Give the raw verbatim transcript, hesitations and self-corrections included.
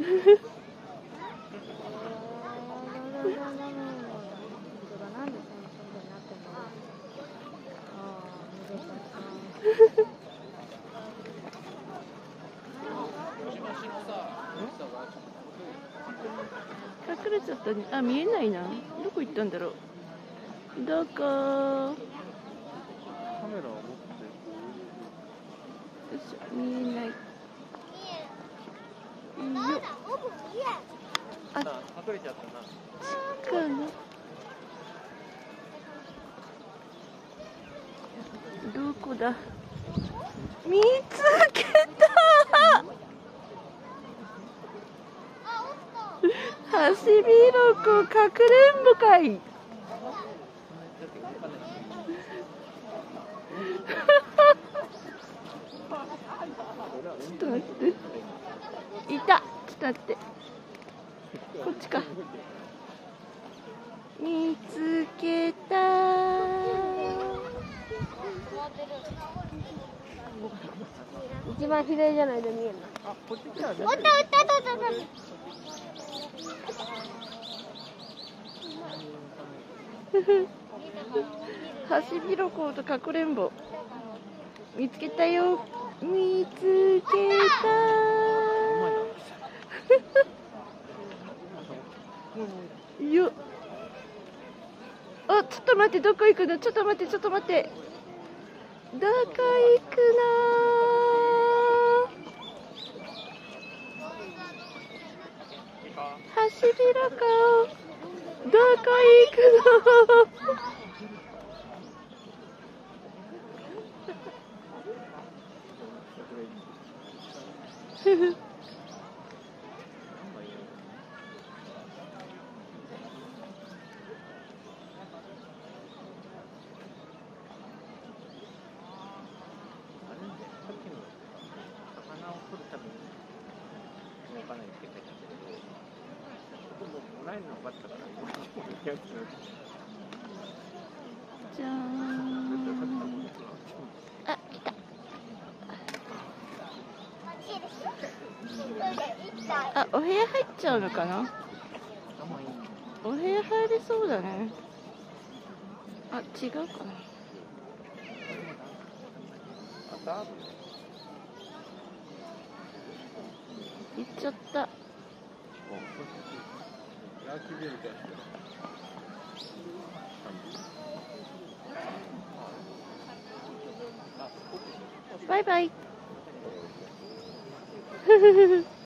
隠れちゃったね。あ、見えないな。どこ行ったんだろう。どこ？カメラを持って。よいしょ、見えない。よっ。あ、隠れちゃったな。近いな。どこだ。見つけた。ハシビロコウかくれんぼかい。ちょっと待って。いた。ちょっと待って。こっちか。見つけた。 一番左じゃないと見えるの。あ、こっち来た。おったおったおったおった。 ハシビロコウとかくれんぼ見つけたよ。見つけた。よっ。あ、ちょっと待って、どこ行くの？ちょっと待って、ちょっと待って。どこ行くの？ハシビロコウ、どこ行くの？ふふ。じゃーん。あ、来た。あ、お部屋入っちゃうのかな？お部屋入れそうだね。あ、違うかな。行っちゃった。バイバイ。